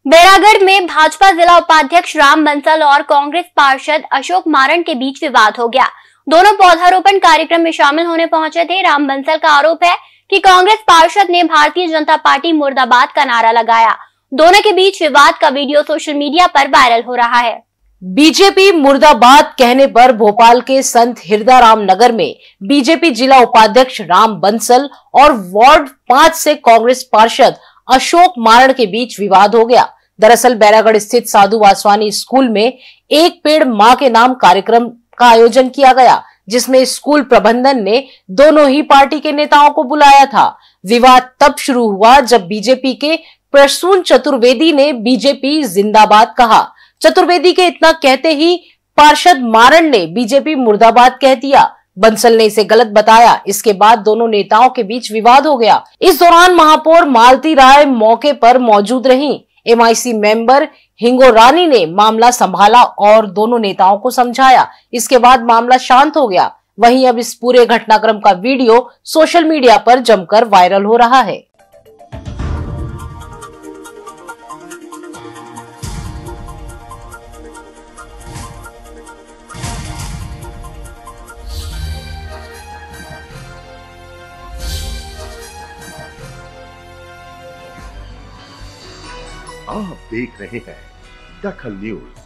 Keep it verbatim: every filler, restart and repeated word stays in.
बैरागढ़ में भाजपा जिला उपाध्यक्ष राम बंसल और कांग्रेस पार्षद अशोक मारण के बीच विवाद हो गया। दोनों पौधारोपण कार्यक्रम में शामिल होने पहुंचे थे। राम बंसल का आरोप है कि कांग्रेस पार्षद ने भारतीय जनता पार्टी मुर्दाबाद का नारा लगाया। दोनों के बीच विवाद का वीडियो सोशल मीडिया पर वायरल हो रहा है। बीजेपी मुर्दाबाद कहने पर भोपाल के संत हिरदाराम नगर में बीजेपी जिला उपाध्यक्ष राम बंसल और वार्ड पांच से कांग्रेस पार्षद अशोक मारण के बीच विवाद हो गया। दरअसल बैरागढ़ स्थित साधु वासवानी स्कूल में एक पेड़ मां के नाम कार्यक्रम का आयोजन किया गया, जिसमें स्कूल प्रबंधन ने दोनों ही पार्टी के नेताओं को बुलाया था। विवाद तब शुरू हुआ जब बीजेपी के प्रसून चतुर्वेदी ने बीजेपी जिंदाबाद कहा। चतुर्वेदी के इतना कहते ही पार्षद मारण ने बीजेपी मुर्दाबाद कह दिया। बंसल ने इसे गलत बताया। इसके बाद दोनों नेताओं के बीच विवाद हो गया। इस दौरान महापौर मालती राय मौके पर मौजूद रहीं। एमआईसी मेंबर हिंगो रानी ने मामला संभाला और दोनों नेताओं को समझाया। इसके बाद मामला शांत हो गया। वहीं अब इस पूरे घटनाक्रम का वीडियो सोशल मीडिया पर जमकर वायरल हो रहा है। आप देख रहे हैं दखल न्यूज।